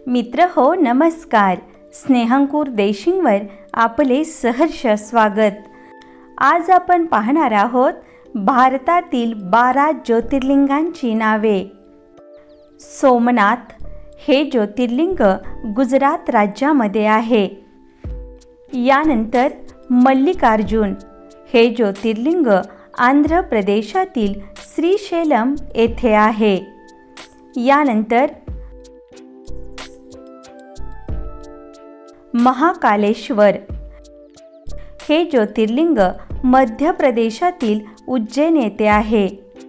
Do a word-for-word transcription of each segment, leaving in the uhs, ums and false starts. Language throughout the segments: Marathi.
मित्र हो नमस्कार. स्नेहांकुर देशिंगवर आपले सहर्ष स्वागत. आज आपण पाहणार आहोत भारतातील बारा ज्योतिर्लिंगांची नावे. सोमनाथ हे ज्योतिर्लिंग गुजरात राज्यामध्ये आहे. यानंतर मल्लिकार्जुन हे ज्योतिर्लिंग आंध्र प्रदेशातील श्रीशैलम येथे आहे. यानंतर महाकालेश्वर हे ज्योतिर्लिंग मध्य प्रदेशातील उज्जैन येथे आहे.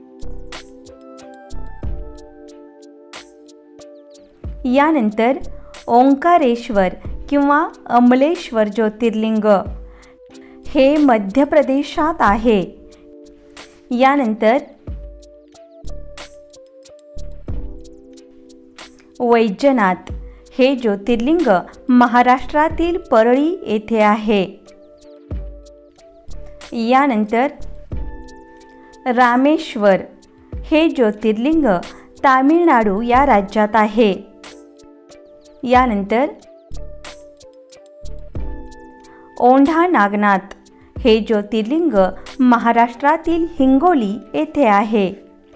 यानंतर ओंकारेश्वर किंवा अमलेश्वर ज्योतिर्लिंग हे मध्य प्रदेशात आहे. यानंतर वैजनाथ हे ज्योतिर्लिंग महाराष्ट्रातील परळी येथे आहे. यानंतर रामेश्वर हे ज्योतिर्लिंग तामिळनाडू या राज्यात आहे. यानंतर औंढा नागनाथ हे ज्योतिर्लिंग महाराष्ट्रातील हिंगोली येथे आहे.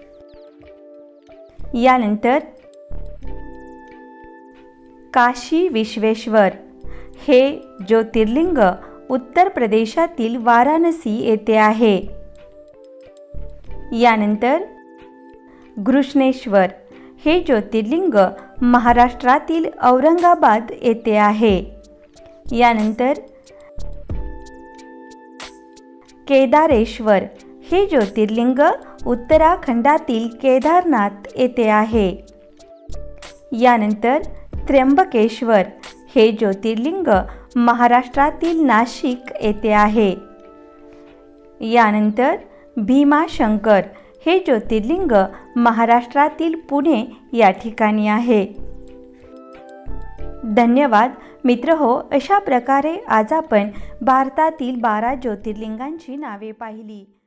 यानंतर काशी विश्वेश्वर हे ज्योतिर्लिंग उत्तर प्रदेशातील वाराणसी येथे आहे. यानंतर घृष्णेश्वर हे ज्योतिर्लिंग महाराष्ट्रातील औरंगाबाद येथे आहे. यानंतर केदारेश्वर हे ज्योतिर्लिंग उत्तराखंडातील केदारनाथ येथे आहे. यानंतर त्र्यंबकेश्वर हे ज्योतिर्लिंग महाराष्ट्रातील नाशिक येथे आहे. यानंतर भीमाशंकर हे ज्योतिर्लिंग महाराष्ट्रातील पुणे या ठिकाणी आहे. धन्यवाद मित्र हो. अशा प्रकारे आज आपण भारतातील बारा ज्योतिर्लिंगांची नावे पाहिली.